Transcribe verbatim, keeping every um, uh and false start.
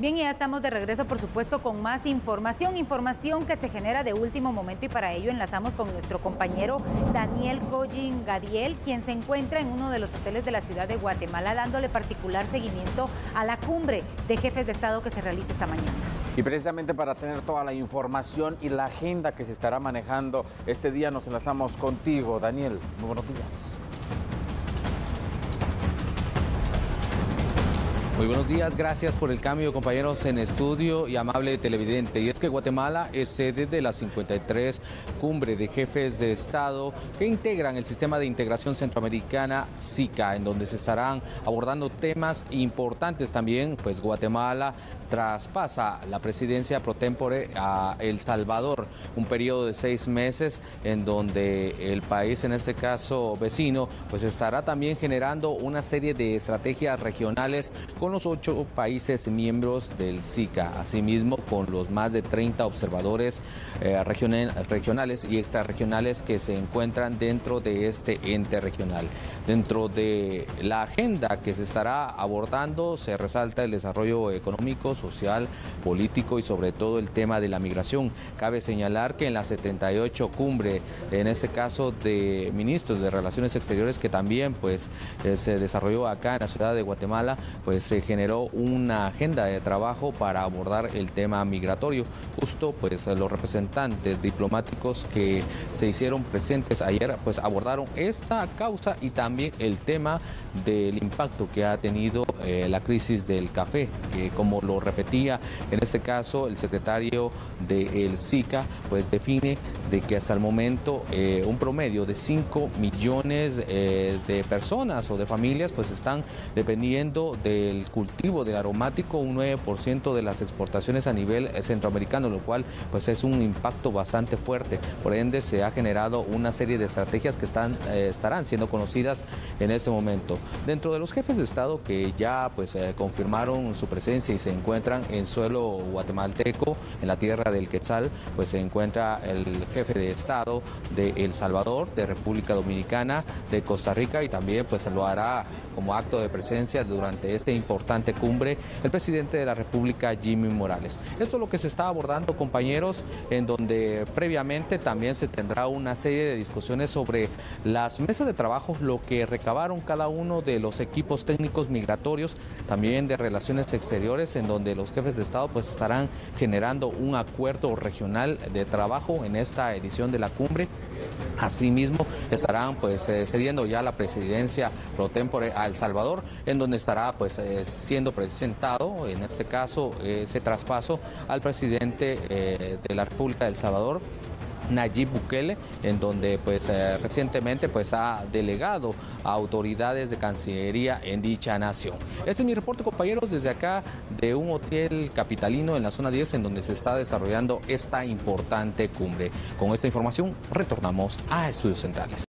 Bien, y ya estamos de regreso, por supuesto, con más información, información que se genera de último momento, y para ello enlazamos con nuestro compañero Daniel Collin Gadiel, quien se encuentra en uno de los hoteles de la ciudad de Guatemala, dándole particular seguimiento a la cumbre de jefes de Estado que se realiza esta mañana. Y precisamente para tener toda la información y la agenda que se estará manejando este día, nos enlazamos contigo, Daniel. Muy buenos días. Muy buenos días, gracias por el cambio, compañeros en estudio y amable televidente. Y es que Guatemala es sede de la cincuenta y tres Cumbre de Jefes de Estado que integran el Sistema de Integración Centroamericana SICA, en donde se estarán abordando temas importantes también. Pues Guatemala traspasa la presidencia pro tempore a El Salvador, un periodo de seis meses en donde el país, en este caso vecino, pues estará también generando una serie de estrategias regionales con los ocho países miembros del SICA, asimismo con los más de treinta observadores eh, regional, regionales y extrarregionales que se encuentran dentro de este ente regional. Dentro de la agenda que se estará abordando se resalta el desarrollo económico, social, político y sobre todo el tema de la migración. Cabe señalar que en la setenta y ocho cumbre, en este caso de ministros de Relaciones Exteriores, que también pues eh, se desarrolló acá en la ciudad de Guatemala, pues se generó una agenda de trabajo para abordar el tema migratorio. Justo pues los representantes diplomáticos que se hicieron presentes ayer pues abordaron esta causa y también el tema del impacto que ha tenido eh, la crisis del café, que como lo repetía en este caso el secretario del SICA, pues define de que hasta el momento eh, un promedio de cinco millones eh, de personas o de familias pues están dependiendo del cultivo del aromático, un nueve por ciento de las exportaciones a nivel centroamericano, lo cual pues es un impacto bastante fuerte. Por ende se ha generado una serie de estrategias que están, eh, estarán siendo conocidas en este momento. Dentro de los jefes de Estado que ya pues eh, confirmaron su presencia y se encuentran en suelo guatemalteco, en la tierra del Quetzal, pues se encuentra el jefe de Estado de El Salvador, de República Dominicana, de Costa Rica, y también pues lo hará como acto de presencia durante esta importante cumbre el presidente de la República, Jimmy Morales. Esto es lo que se está abordando, compañeros, en donde previamente también se tendrá una serie de discusiones sobre las mesas de trabajo, lo que recabaron cada uno de los equipos técnicos migratorios, también de relaciones exteriores, en donde los jefes de Estado pues estarán generando un acuerdo regional de trabajo en esta edición de la cumbre. Asimismo estarán pues eh, cediendo ya la presidencia pro tempore a El Salvador, en donde estará pues eh, siendo presentado en este caso eh, ese traspaso al presidente eh, de la República de El Salvador, Nayib Bukele, en donde pues eh, recientemente pues ha delegado a autoridades de Cancillería en dicha nación. Este es mi reporte, compañeros, desde acá de un hotel capitalino en la zona diez, en donde se está desarrollando esta importante cumbre. Con esta información retornamos a Estudios Centrales.